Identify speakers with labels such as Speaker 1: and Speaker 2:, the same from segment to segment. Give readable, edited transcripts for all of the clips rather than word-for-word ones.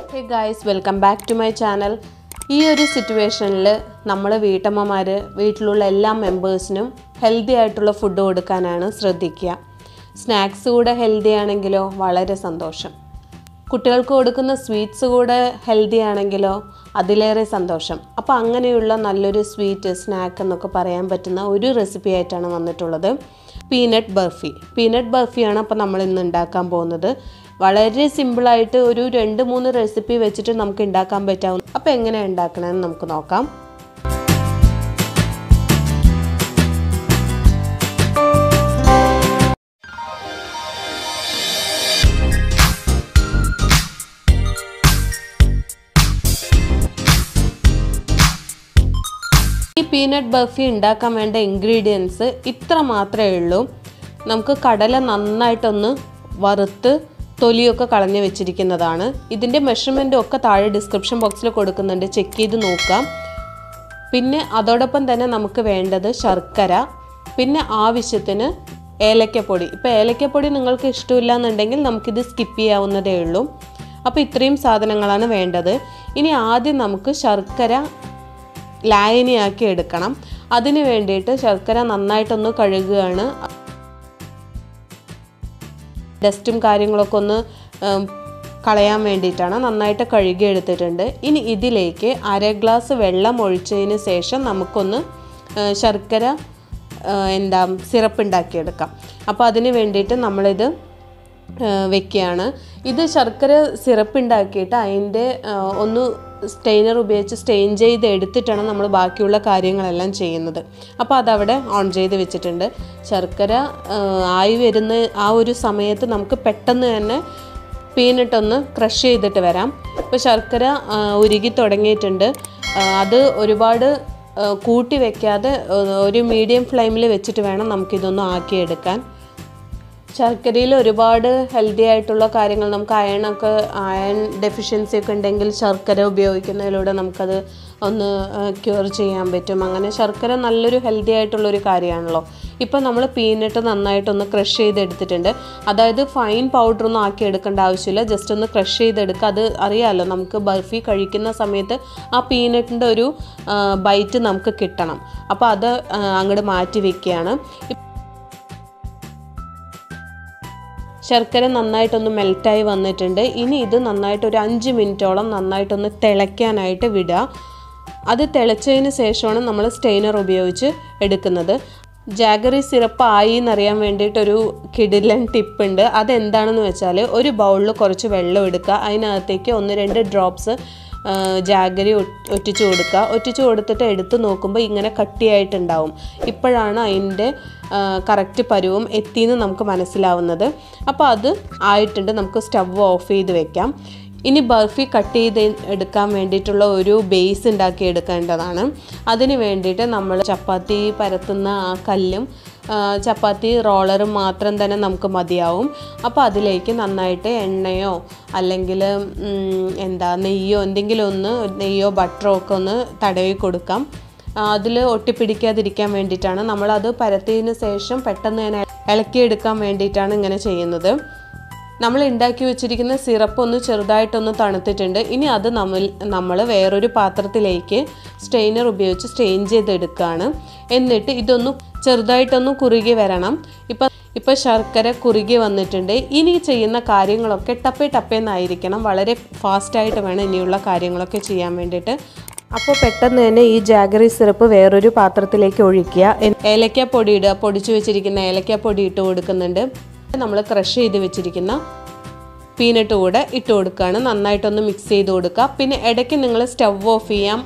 Speaker 1: Hey guys, welcome back to my channel. ഈ ഒരു സിറ്റുവേഷനിൽ നമ്മൾ വീട്ടമ്മമാർ വീട്ടിലുള്ള എല്ലാ മെമ്പേഴ്സിനും ഹെൽത്തി ആയിട്ടുള്ള ഫുഡ് കൊടുക്കാനാണ് ശ്രദ്ധിക്കുക. സ്നാക്സ് കൂടെ ഹെൽത്തി ആണെങ്കിലോ വളരെ സന്തോഷം. കുട്ടികൾക്ക് കൊടുക്കുന്ന സ്വീറ്റ്സ് കൂടെ ഹെൽത്തി ആണെങ്കിലോ അതിലേറെ സന്തോഷം. അപ്പോൾ അങ്ങനെയുള്ള നല്ലൊരു സ്വീറ്റ് സ്നാക്ക് എന്നൊക്കെ പറയാൻ പറ്റുന്ന ഒരു റെസിപ്പി ആയിട്ടാണ് വന്നിട്ടുള്ളത്. പീനട്ട് ബർഫിയാണ് അപ്പോൾ നമ്മൾ ഇന്ന് ഉണ്ടാക്കാൻ പോകുന്നത്. വളരെ സിമ്പിളായിട്ട് ഒരു 2-3 റെസിപ്പി വെച്ചിട്ട് നമുക്ക് ഉണ്ടാക്കാൻ പറ്റാവും. അപ്പോൾ എങ്ങനെയാണ് ഉണ്ടാക്കണമെന്ന് നമുക്ക് നോക്കാം. ഈ പീനട്ട് ബർഫി ഉണ്ടാക്കാൻ വേണ്ട ഇൻഗ്രീഡിയൻസ് ഇത്ര മാത്രമേ ഉള്ളൂ. നമുക്ക് കടല നന്നായിട്ടൊന്ന് വറുത്ത് തൊലിയൊക്കെ കളഞ്ഞ് വെച്ചിരിക്കുന്നതാണ്. ഇതിൻ്റെ മെഷർമെൻറ്റും ഒക്കെ താഴെ ഡിസ്ക്രിപ്ഷൻ ബോക്സിൽ കൊടുക്കുന്നുണ്ട്, ചെക്ക് ചെയ്ത് നോക്കാം. പിന്നെ അതോടൊപ്പം തന്നെ നമുക്ക് വേണ്ടത് ശർക്കര, പിന്നെ ആവശ്യത്തിന് ഏലക്കപ്പൊടി. ഇപ്പോൾ ഏലക്കപ്പൊടി നിങ്ങൾക്ക് ഇഷ്ടമില്ല എന്നുണ്ടെങ്കിൽ നമുക്കിത് സ്കിപ്പ് ചെയ്യാവുന്നതേ ഉള്ളൂ. അപ്പോൾ ഇത്രയും സാധനങ്ങളാണ് വേണ്ടത്. ഇനി ആദ്യം നമുക്ക് ശർക്കര ലായനിയാക്കി എടുക്കണം. അതിന് വേണ്ടിയിട്ട് ശർക്കര നന്നായിട്ടൊന്ന് കഴുകുകയാണ്. ഡസ്റ്റും കാര്യങ്ങളൊക്കെ ഒന്ന് കളയാൻ വേണ്ടിയിട്ടാണ്. നന്നായിട്ട് കഴുകി എടുത്തിട്ടുണ്ട്. ഇനി ഇതിലേക്ക് 1/2 ഗ്ലാസ് വെള്ളം ഒഴിച്ചതിന് ശേഷം നമുക്കൊന്ന് ശർക്കര സിറപ്പ് ഉണ്ടാക്കിയെടുക്കാം. അപ്പോൾ അതിന് വേണ്ടിയിട്ട് നമ്മളിത് വെക്കുകയാണ്. ഇത് ശർക്കര സിറപ്പ് ഉണ്ടാക്കിയിട്ട് അതിൻ്റെ ഒന്ന് സ്റ്റെയിനർ ഉപയോഗിച്ച് സ്റ്റെയിൻ ചെയ്ത് എടുത്തിട്ടാണ് നമ്മൾ ബാക്കിയുള്ള കാര്യങ്ങളെല്ലാം ചെയ്യുന്നത്. അപ്പോൾ അതവിടെ ഓൺ ചെയ്ത് വെച്ചിട്ടുണ്ട്. ശർക്കര ആയി വരുന്ന ആ ഒരു സമയത്ത് നമുക്ക് പെട്ടെന്ന് തന്നെ പീനട്ടൊന്ന് ക്രഷ് ചെയ്തിട്ട് വരാം. ഇപ്പോൾ ശർക്കര ഉരുകി തുടങ്ങിയിട്ടുണ്ട്. അത് ഒരുപാട് കൂട്ടി വയ്ക്കാതെ ഒരു മീഡിയം ഫ്ലെയിമിൽ വെച്ചിട്ട് വേണം നമുക്കിതൊന്ന് ആക്കിയെടുക്കാൻ. ശർക്കരയിൽ ഒരുപാട് ഹെൽത്തി ആയിട്ടുള്ള കാര്യങ്ങൾ, നമുക്ക് അയൺ ഡെഫിഷ്യൻസി ഒക്കെ ഉണ്ടെങ്കിൽ ശർക്കര ഉപയോഗിക്കുന്നതിലൂടെ നമുക്കത് ഒന്ന് ക്യൂർ ചെയ്യാൻ പറ്റും. അങ്ങനെ ശർക്കര നല്ലൊരു ഹെൽത്തി ആയിട്ടുള്ളൊരു കാര്യമാണല്ലോ. ഇപ്പോൾ നമ്മൾ പീനട്ട് നന്നായിട്ടൊന്ന് ക്രഷ് ചെയ്തെടുത്തിട്ടുണ്ട്. അതായത് ഫൈൻ പൗഡറൊന്നും ആക്കി എടുക്കേണ്ട ആവശ്യമില്ല, ജസ്റ്റ് ഒന്ന് ക്രഷ് ചെയ്തെടുക്കുക. അത് അറിയാമല്ലോ, നമുക്ക് ബർഫി കഴിക്കുന്ന സമയത്ത് ആ പീനട്ടിൻ്റെ ഒരു ബൈറ്റ് നമുക്ക് കിട്ടണം. അപ്പോൾ അത് അങ്ങോട്ട് മാറ്റി വയ്ക്കുകയാണ്. ശർക്കര നന്നായിട്ടൊന്ന് മെൽറ്റായി വന്നിട്ടുണ്ട്. ഇനി ഇത് നന്നായിട്ട് ഒരു 5 മിനിറ്റോളം നന്നായിട്ടൊന്ന് തിളയ്ക്കാനായിട്ട് വിടുക. അത് തിളച്ചതിന് ശേഷമാണ് നമ്മൾ സ്റ്റെയിനർ ഉപയോഗിച്ച് എടുക്കുന്നത്. ജാഗറി സിറപ്പ് ആയി എന്നറിയാൻ വേണ്ടിയിട്ടൊരു കിടിലൻ ടിപ്പുണ്ട്. അതെന്താണെന്ന് വെച്ചാൽ ഒരു ബൗളിൽ കുറച്ച് വെള്ളം എടുക്കുക, അതിനകത്തേക്ക് 1-2 ഡ്രോപ്സ് ജാഗരി ഒറ്റിച്ച് കൊടുത്തിട്ട് എടുത്ത് നോക്കുമ്പോൾ ഇങ്ങനെ കട്ടിയായിട്ടുണ്ടാവും. ഇപ്പോഴാണ് അതിൻ്റെ കറക്റ്റ് പരുവം എത്തിയെന്ന് നമുക്ക് മനസ്സിലാവുന്നത്. അപ്പോൾ അത് ആയിട്ടുണ്ട്. നമുക്ക് സ്റ്റവ് ഓഫ് ചെയ്ത് വെക്കാം. ഇനി ബർഫി കട്ട് ചെയ്ത് എടുക്കാൻ വേണ്ടിയിട്ടുള്ള ഒരു ബേസ് ഉണ്ടാക്കി എടുക്കേണ്ടതാണ്. അതിന് വേണ്ടിയിട്ട് നമ്മൾ ചപ്പാത്തി പരത്തുന്ന ആ കല്ലും ചപ്പാത്തി റോളറും മാത്രം തന്നെ നമുക്ക് മതിയാവും. അപ്പോൾ അതിലേക്ക് നന്നായിട്ട് എണ്ണയോ അല്ലെങ്കിൽ നെയ്യോ ബട്ടറോ ഒക്കെ ഒന്ന് തടവി കൊടുക്കാം. അതിൽ ഒട്ടിപ്പിടിക്കാതിരിക്കാൻ വേണ്ടിയിട്ടാണ്. നമ്മളത് പരത്തിയതിന് ശേഷം പെട്ടെന്ന് തന്നെ ഇളക്കിയെടുക്കാൻ വേണ്ടിയിട്ടാണ് ഇങ്ങനെ ചെയ്യുന്നത്. നമ്മൾ ഉണ്ടാക്കി വെച്ചിരിക്കുന്ന സിറപ്പ് ഒന്ന് ചെറുതായിട്ടൊന്ന് തണുത്തിട്ടുണ്ട്. ഇനി അത് നമ്മൾ വേറൊരു പാത്രത്തിലേക്ക് സ്റ്റെയിനർ ഉപയോഗിച്ച് സ്റ്റെയിൻ ചെയ്തെടുക്കുകയാണ്. എന്നിട്ട് ഇതൊന്ന് ചെറുതായിട്ടൊന്ന് കുറുകി വരണം. ഇപ്പോൾ ശർക്കര കുറുകി വന്നിട്ടുണ്ട്. ഇനി ചെയ്യുന്ന കാര്യങ്ങളൊക്കെ ടപ്പേന്നായിരിക്കണം. വളരെ ഫാസ്റ്റായിട്ട് വേണം ഇനിയുള്ള കാര്യങ്ങളൊക്കെ ചെയ്യാൻ വേണ്ടിയിട്ട്. അപ്പോൾ പെട്ടെന്ന് തന്നെ ഈ ജാഗറി സിറപ്പ് വേറൊരു പാത്രത്തിലേക്ക് ഒഴിക്കുക. ഏലക്കാപ്പൊടി ഇടുക. പൊടിച്ചു വെച്ചിരിക്കുന്ന ഏലക്കാപ്പൊടി ഇട്ട് കൊടുക്കുന്നുണ്ട്. നമ്മൾ ക്രഷ് ചെയ്ത് വെച്ചിരിക്കുന്ന പീനട്ട് കൂടെ ഇട്ട് കൊടുക്കുകയാണ്. നന്നായിട്ടൊന്ന് മിക്സ് ചെയ്ത് കൊടുക്കുക. പിന്നെ ഇടയ്ക്ക് നിങ്ങൾ സ്റ്റവ് ഓഫ് ചെയ്യാം.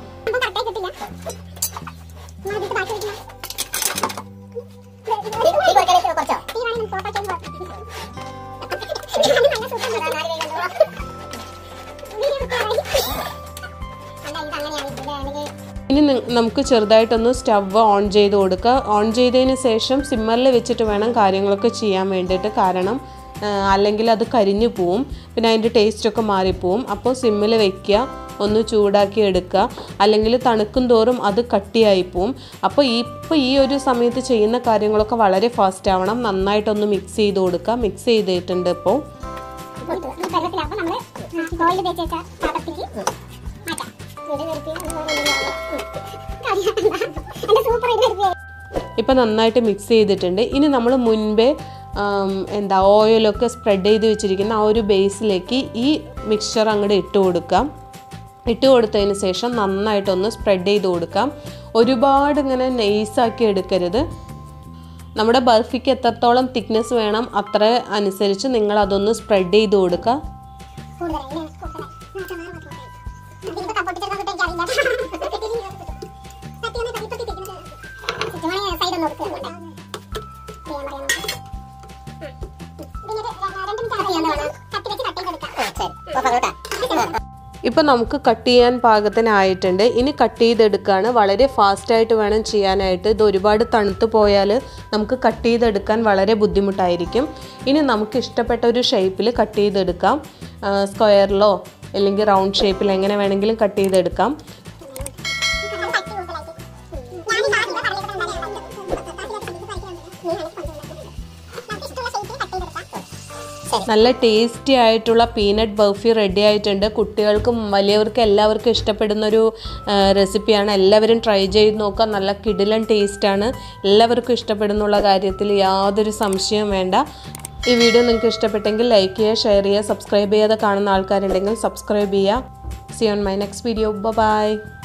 Speaker 1: ഇനി നമുക്ക് ചെറുതായിട്ടൊന്ന് സ്റ്റവ് ഓൺ ചെയ്ത് കൊടുക്കുക. ഓൺ ചെയ്തതിന് ശേഷം സിമ്മറിൽ വെച്ചിട്ട് വേണം കാര്യങ്ങളൊക്കെ ചെയ്യാൻ വേണ്ടിയിട്ട്. കാരണം അല്ലെങ്കിൽ അത് കരിഞ്ഞു പോവും, പിന്നെ അതിൻ്റെ ടേസ്റ്റൊക്കെ മാറിപ്പോവും. അപ്പോൾ സിമ്മിൽ വയ്ക്കുക, ഒന്ന് ചൂടാക്കി എടുക്കുക. അല്ലെങ്കിൽ തണുക്കും തോറും അത് കട്ടിയായി പോവും. അപ്പോൾ ഈ ഒരു സമയത്ത് ചെയ്യുന്ന കാര്യങ്ങളൊക്കെ വളരെ ഫാസ്റ്റ് ആവണം. നന്നായിട്ടൊന്ന് മിക്സ് ചെയ്ത് കൊടുക്കുക. മിക്സ് ചെയ്തിട്ടുണ്ട്. ഇപ്പോൾ ഇപ്പം നന്നായിട്ട് മിക്സ് ചെയ്തിട്ടുണ്ട്. ഇനി നമ്മൾ മുൻപേ ഓയിലൊക്കെ സ്പ്രെഡ് ചെയ്ത് വെച്ചിരിക്കുന്ന ആ ഒരു ബേസിലേക്ക് ഈ മിക്സ്ചർ അങ്ങോട്ട് ഇട്ട് കൊടുക്കാം. ഇട്ട് കൊടുത്തതിന് ശേഷം നന്നായിട്ടൊന്ന് സ്പ്രെഡ് ചെയ്ത് കൊടുക്കാം. ഒരുപാട് ഇങ്ങനെ നെയ്സാക്കി എടുക്കരുത്. നമ്മുടെ ബർഫിക്ക് എത്രത്തോളം തിക്നെസ് വേണം അത്ര അനുസരിച്ച് നിങ്ങൾ അതൊന്ന് സ്പ്രെഡ് ചെയ്ത് കൊടുക്കുക. ഇപ്പം നമുക്ക് കട്ട് ചെയ്യാൻ പാകത്തിനായിട്ടുണ്ട്. ഇനി കട്ട് ചെയ്തെടുക്കുകയാണ്. വളരെ ഫാസ്റ്റായിട്ട് വേണം ചെയ്യാനായിട്ട്. ഇത് ഒരുപാട് തണുത്ത് പോയാൽ നമുക്ക് കട്ട് ചെയ്തെടുക്കാൻ വളരെ ബുദ്ധിമുട്ടായിരിക്കും. ഇനി നമുക്ക് ഇഷ്ടപ്പെട്ട ഒരു ഷേപ്പിൽ കട്ട് ചെയ്തെടുക്കാം. സ്ക്വയറിലോ അല്ലെങ്കിൽ റൗണ്ട് ഷേപ്പിൽ എങ്ങനെ വേണമെങ്കിലും കട്ട് ചെയ്തെടുക്കാം. നല്ല ടേസ്റ്റി ആയിട്ടുള്ള പീനട്ട് ബർഫി റെഡി ആയിട്ടുണ്ട്. കുട്ടികൾക്കും വലിയവർക്കും എല്ലാവർക്കും ഇഷ്ടപ്പെടുന്നൊരു റെസിപ്പിയാണ്. എല്ലാവരും ട്രൈ ചെയ്ത് നോക്കുക. നല്ല കിടിലൻ ടേസ്റ്റാണ്. എല്ലാവർക്കും ഇഷ്ടപ്പെടുന്നുള്ള കാര്യത്തിൽ യാതൊരു സംശയവും വേണ്ട. ഈ വീഡിയോ നിങ്ങൾക്ക് ഇഷ്ടപ്പെട്ടെങ്കിൽ ലൈക്ക് ചെയ്യുക, ഷെയർ ചെയ്യുക, സബ്സ്ക്രൈബ് ചെയ്യാതെ കാണുന്ന ആൾക്കാരുണ്ടെങ്കിൽ സബ്സ്ക്രൈബ് ചെയ്യുക. See you on my next video. Bye bye.